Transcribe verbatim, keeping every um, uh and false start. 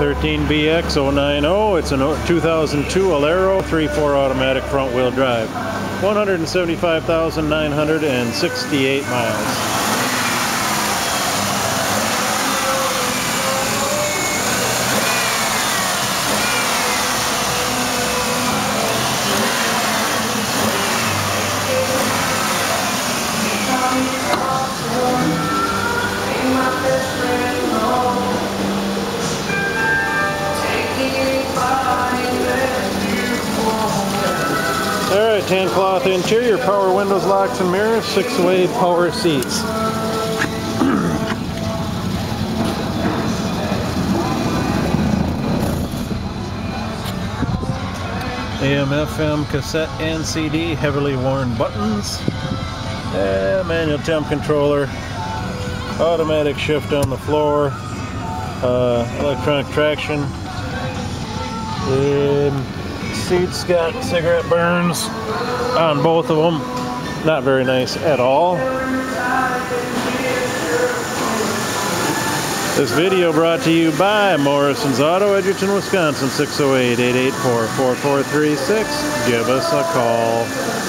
thirteen B X zero nine zero. It's a two thousand two Alero three point four automatic front wheel drive. one hundred seventy-five thousand nine hundred sixty-eight miles. Alright, tan cloth interior, power windows, locks and mirrors, six-way power seats. A M F M cassette and C D, heavily worn buttons. Uh, manual temp controller, automatic shift on the floor, uh, electronic traction. Um, seats got cigarette burns on both of them. Not very nice at all. This video brought to you by Morrison'S Auto, Edgerton, Wisconsin, six oh eight, eight eight four, four four three six. Give us a call.